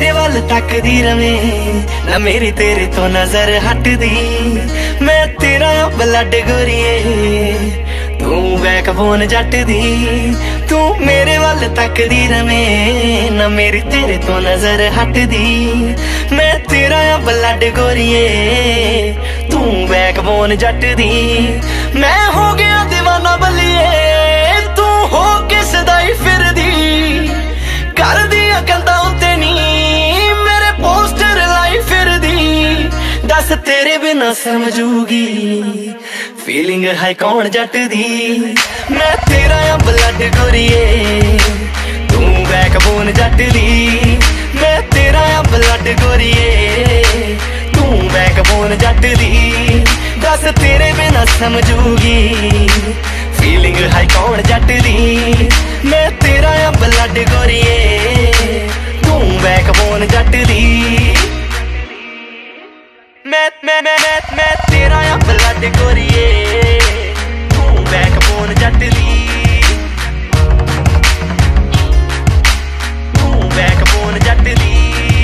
मेरे वल तकदी रवे ना मेरी तेरे तो नजर हटदी। मैं तेरा ब्लड गोरिए तू बैकबोन जट दी। तू मेरे वल तकदी रवे ना मेरी तेरे तो नजर हटदी। मैं तेरा ब्लड गोरिए तू बैकबोन जट दी। मैं हो गया दीवाना बलिए तू हो के सदाई फिरदी। कर दिया कंधा उत्ते नी मेरे पोस्टर लाई फिरदी। दस तेरे बिना समझूगी फीलिंग है कौन जट दी। मैं तेरा ब्लड गोरिए तू बैकबोन जट दी। मैं तेरा ब्लड गोरिए तू बैकबोन जट दी। दस तेरे बिना समझूगी फीलिंग है कौन जट दी। मैं तेरा ब्लड गोरिए तू बैकबोन जट दी। मैं तेरा ब्लड गोरिए तू बैकबोन जट दी। तू बैकबोन जट दी।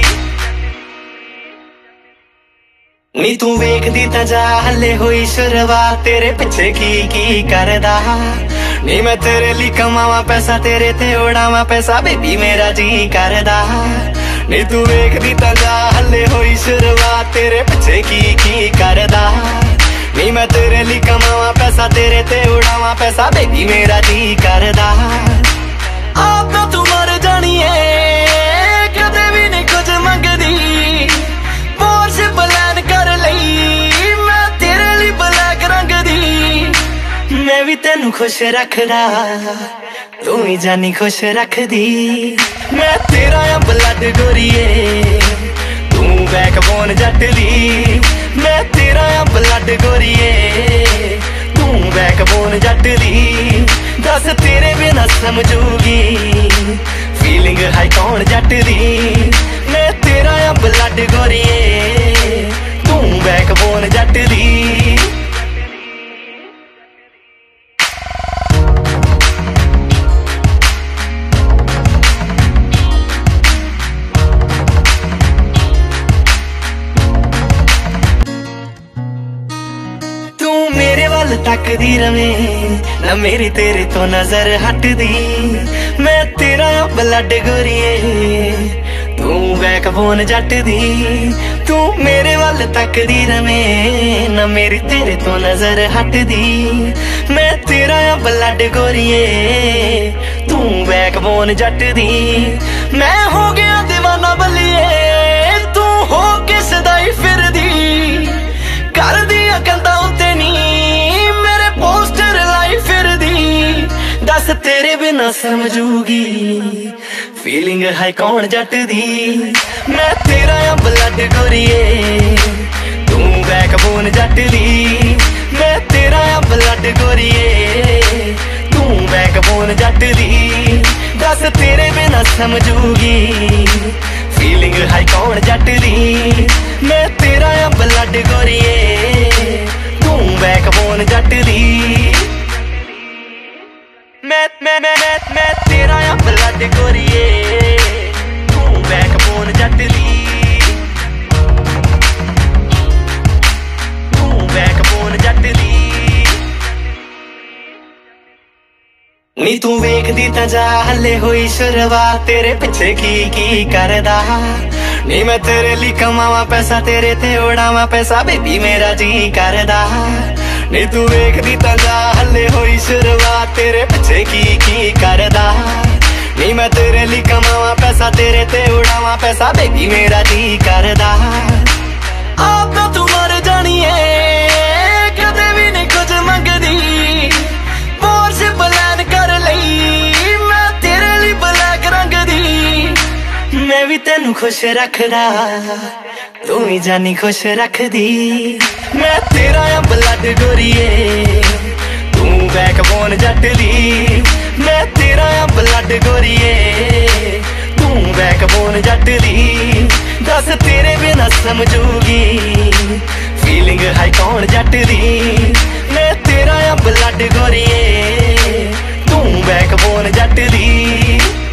नी तू वेखदी तां जा हले होई शुरुआत तेरे पिछे की करदा। नी मैं तेरे लिए कमावा पैसा तेरे ते उड़ावा पैसा बेबी मेरा जी करदा। नी तू वेखदी तां जा हले होई शुरुआत तेरे पिछे की करदा। नी मैं तेरे लिए कमावा पैसा तेरे ते उड़ावा पैसा बेबी मेरा जी करदा। आप तो तू मर जानी है कदे भी नहीं कुछ मंगदी। पोर्श प्लान कर लई मैं तेरे लिए ब्लैक रंग दी। मैं भी तेनू खुश रखदा तू ही जानी खुश रखदी। मैं तेरा ब्लड गोरिए तू बैकबोन जट दी। मैं तेरा ब्लड गोरिए तू बैकबोन जट दी। दस तेरे बिना समझूगी फीलिंग है कौन जट दी। मैं तेरा ब्लड गोरिए तू बैकबोन जट दी। तकदी रवे ना मेरी तेरे तो नजर हटदी। मैं तेरा ब्लड गोरिए तू बैकबोन जट दी। तू मेरे वल तकदी रवे ना मेरी तेरे तो नजर हटदी। मैं तेरा ब्लड गोरिए तू बैकबोन जट दी। मैं हो गया दीवाना बलिए तू हो के सदाई फिरदी। कर दिया कंधा उत्ते नी मेरे पोस्टर लाई फिरदी। दस तेरे बिना समझूगी फीलिंग है कौन जट दी। मैं तेरा ब्लड गोरिए तू बैकबोन जट दी। मैं तेरा ब्लड गोरिए तू बैकबोन जट दी। दस तेरे बिना समझूगी फीलिंग है कौन जट दी। मैं तेरा ब्लड गोरिए तू बैकबोन जट दी। मैं तेरा ब्लड गोरिए तू बैकबोन जट दी। तू बैकबोन जट दी। नी तू वेखदी तां जा हले होई शुरुआत तेरे पिछे की करदा। नी मैं तेरे लिए कमावा पैसा तेरे ते उड़ावा पैसा बेबी मेरा जी करदा। नी तू वेखदी तां जा हले होई शुरुआत तेरे पिछे की करदा। नी मैं तेरे लिए कमावा पैसा तेरे ते उड़ावा पैसा बेबी मेरा जी करदा। आप तो तू मर जानी है कदे भी नहीं कुछ मंगदी। पोर्श प्लान कर लई मैं तेरे लिए ब्लैक रंग दी। मैं भी तेनू खुश रखदा तू ही जानी खुश रखदी। मैं तेरा ब्लड गोरिए तू बैकबोन जट दी। मैं तेरा ब्लड गोरिए तू बैकबोन जट दी। दस तेरे बिना समझूगी फीलिंग है कौन जट दी। मैं तेरा ब्लड गोरिए तू बैकबोन जट दी।